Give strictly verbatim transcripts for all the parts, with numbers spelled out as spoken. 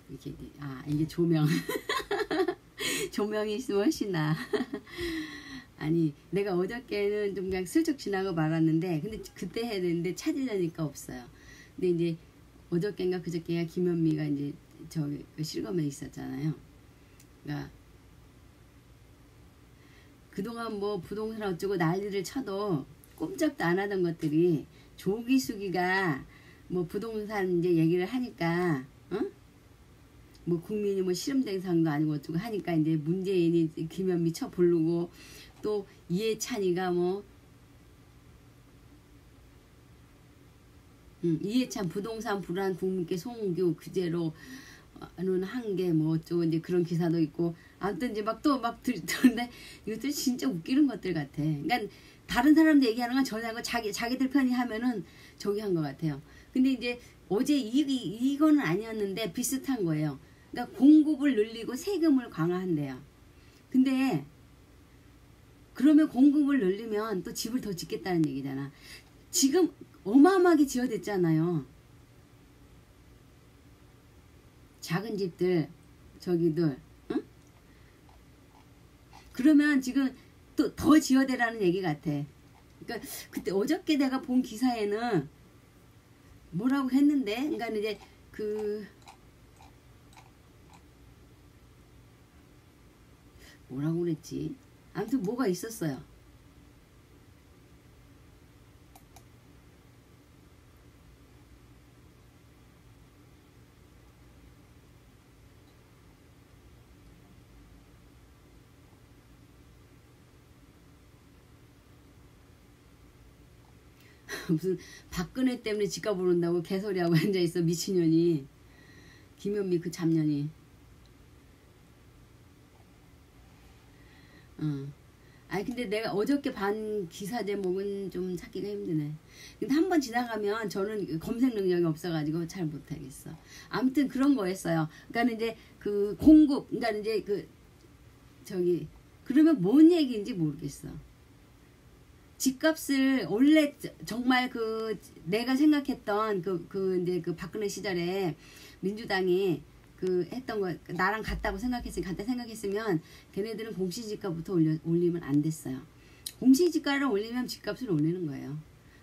이게 아 이게 조명 조명이 있으면 훨씬 나. 아니 내가 어저께는 좀 그냥 슬쩍 지나고 말았는데 근데 그때 해야 되는데 찾으려니까 없어요. 근데 이제 어저께인가 그저께가 김현미가 이제 저기 그 실검에 있었잖아요. 그러니까 그동안 뭐 부동산 어쩌고 난리를 쳐도 꼼짝도 안 하던 것들이 조기수기가 뭐 부동산 이제 얘기를 하니까 어? 뭐 국민이 뭐 실험대상도 아니고 어쩌고 하니까 이제 문재인이 김현미 쳐 부르고 또 이해찬이가 뭐 음, 이해찬 부동산 불안 국민께 송교 그제로는 한 게 뭐 어쩌고 이제 그런 기사도 있고 아무튼 이제 막 또 막 들었는데 이것들 진짜 웃기는 것들 같아. 그러니까 다른 사람들 얘기하는 건 전혀 하고 자기 자기들 편이 하면은 저기 한 것 같아요. 근데 이제 어제 이, 이 이거는 아니었는데 비슷한 거예요. 그러니까 공급을 늘리고 세금을 강화한대요. 근데 그러면 공급을 늘리면 또 집을 더 짓겠다는 얘기잖아. 지금 어마어마하게 지어댔잖아요. 작은 집들 저기들 응? 그러면 지금 또 더 지어대라는 얘기 같아. 그러니까 그때 어저께 내가 본 기사에는 뭐라고 했는데 그러니까 이제 그 뭐라고 그랬지? 아무튼 뭐가 있었어요. 무슨 박근혜 때문에 집값 오른다고 개소리하고 앉아있어 미친년이. 김현미 그 잡년이. 어. 아니 근데 내가 어저께 반 기사 제목은 좀 찾기가 힘드네. 근데 한번 지나가면 저는 검색 능력이 없어가지고 잘 못하겠어. 아무튼 그런 거였어요. 그러니까 이제 그 공급, 그러니까 이제 그 저기 그러면 뭔 얘기인지 모르겠어. 집값을 원래 정말 그 내가 생각했던 그 그 이제 그 박근혜 시절에 민주당이 그 했던 거 나랑 같다고 생각했으면 같다 생각했으면 걔네들은 공시지가부터 올려, 올리면 안 됐어요. 공시지가를 올리면 집값을 올리는 거예요.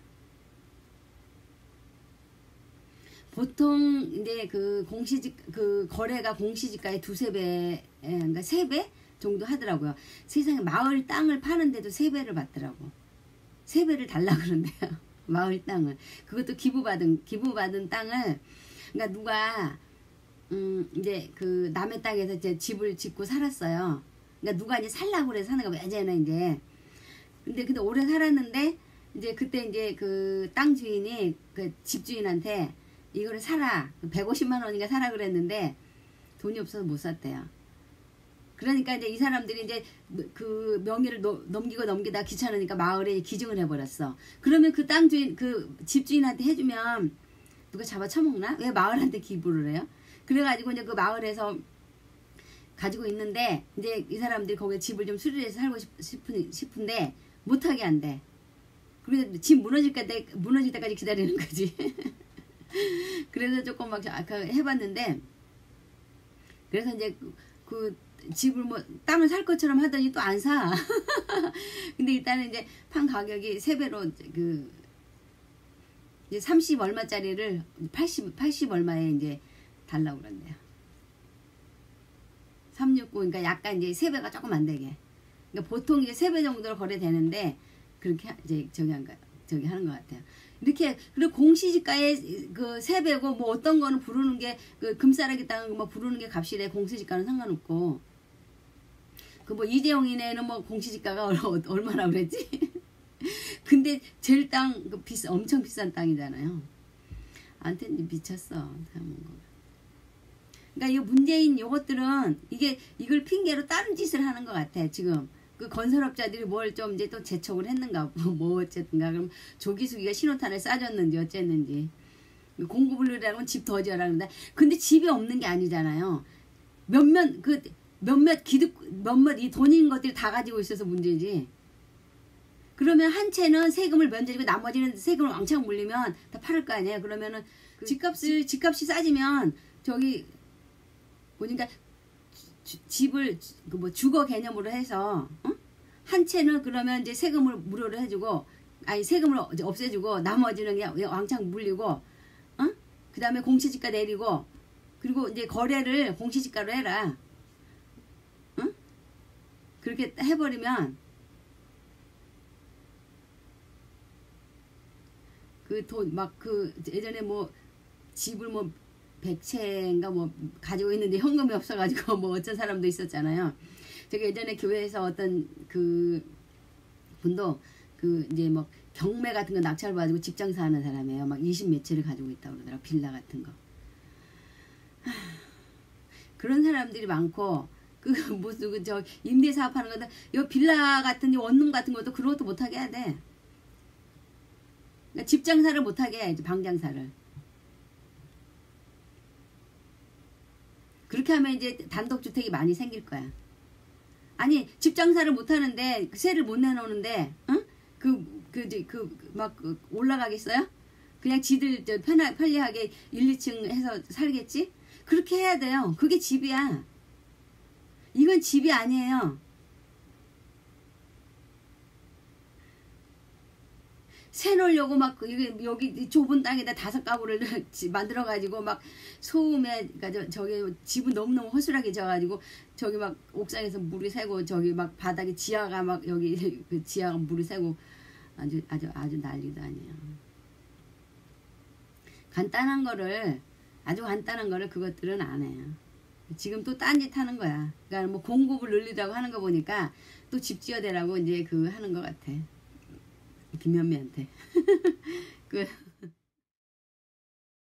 보통 이제 그 공시지 그 거래가 공시지가의 두세 배, 그러니까 세 배 정도 하더라고요. 세상에 마을 땅을 파는데도 세 배를 받더라고. 세 배를 달라 그런대요. 마을 땅을. 그것도 기부받은 기부받은 땅을 그러니까 누가 음 이제 그 남의 땅에서 이제 집을 짓고 살았어요. 그러니까 누가 이제 살라고 그래 사는 거 예전에 이제. 근데 근데 오래 살았는데 이제 그때 이제 그 땅 주인이 그 집주인한테 이거를 사라. 백오십만 원인가 사라 그랬는데 돈이 없어서 못 샀대요. 그러니까 이제 이 사람들이 이제 그 명의를 노, 넘기고 넘기다 귀찮으니까 마을에 기증을 해버렸어. 그러면 그 땅 주인, 그 집주인한테 해주면 누가 잡아 처먹나? 왜 마을한테 기부를 해요? 그래가지고 이제 그 마을에서 가지고 있는데 이제 이 사람들이 거기에 집을 좀 수리해서 살고 싶은, 싶은데 못하게 한대. 그래서 집 무너질 때, 무너질 때까지 기다리는 거지. 그래서 조금 막 아까 해봤는데 그래서 이제 그, 그 집을 뭐 땅을 살 것처럼 하더니 또 안 사. 근데 일단은 이제 판 가격이 세 배로 그 이제 삼십 얼마짜리를 팔십, 팔십 얼마에 이제 달라고 그런대요. 삼백육십구 그러니까 약간 이제 세 배가 조금 안 되게. 그러니까 보통 이제 세 배 정도로 거래되는데 그렇게 이제 저기 한 거, 저기 하는 것 같아요. 이렇게 그리고 공시지가의 그 세 배고 뭐 어떤 거는 부르는 게 그 금싸라기 땅 뭐 부르는 게 값이래. 공시지가는 상관없고 그 뭐 이재용이네는 뭐 공시지가가 얼마나 그랬지? 근데 제일 땅 그 비싸 엄청 비싼 땅이잖아요. 아무튼 미쳤어. 그러니까 이 문재인 요것들은 이게 이걸 핑계로 다른 짓을 하는 것 같아 지금. 그 건설업자들이 뭘 좀 이제 또 재촉을 했는가 뭐 어쨌든가 그럼 조기수기가 신호탄을 쏴줬는지 어쨌는지 공급을 늘리라면 집 더 지어라 그런다. 근데 집이 없는 게 아니잖아요. 몇몇 그 몇몇 기득 몇몇 이 돈인 것들이 다 가지고 있어서 문제지. 그러면 한 채는 세금을 면제주고 나머지는 세금을 왕창 물리면 다 팔을 거 아니에요. 그러면은 그 집값을 집값이 싸지면 저기 그러니까 주, 집을 그 뭐 주거 개념으로 해서 어? 한 채는 그러면 이제 세금을 무료로 해주고 아니 세금을 이제 없애주고 나머지는 그냥 왕창 물리고 어? 그 다음에 공시지가 내리고 그리고 이제 거래를 공시지가로 해라. 어? 그렇게 해버리면 그 돈 막 그 예전에 뭐 집을 뭐 백채인가 뭐 가지고 있는데 현금이 없어가지고 뭐 어떤 사람도 있었잖아요. 제가 예전에 교회에서 어떤 그 분도 그 이제 뭐 경매 같은 거 낙찰 받고 집 장사하는 사람이에요. 막 이십 몇 채를 가지고 있다고 그러더라고. 빌라 같은 거. 하, 그런 사람들이 많고 그 무슨 그 저 임대 사업하는 거다. 요 빌라 같은 원룸 같은 것도 그런 것도 못하게 해야 돼. 그러니까 집 장사를 못하게 해. 방 장사를. 그렇게 하면 이제 단독주택이 많이 생길 거야. 아니 집 장사를 못하는데 세를 못 내놓는데 응? 그 그 그 막 올라가겠어요? 그냥 지들 저 편하, 편리하게 일, 이 층 해서 살겠지? 그렇게 해야 돼요. 그게 집이야. 이건 집이 아니에요. 새 놓으려고 막 여기, 여기 좁은 땅에다 다섯 가구를 만들어 가지고 막 소음에 그러니까 저기 집은 너무너무 허술하게 져가지고 저기 막 옥상에서 물이 새고 저기 막 바닥에 지하가 막 여기 그 지하가 물이 새고 아주 아주 아주 난리도 아니에요. 간단한 거를 아주 간단한 거를 그것들은 안 해요. 지금 또 딴짓 하는 거야. 그러니까 뭐 공급을 늘리라고 하는 거 보니까 또 집 지어대라고 이제 그 하는 것 같아. 김현미한테. 그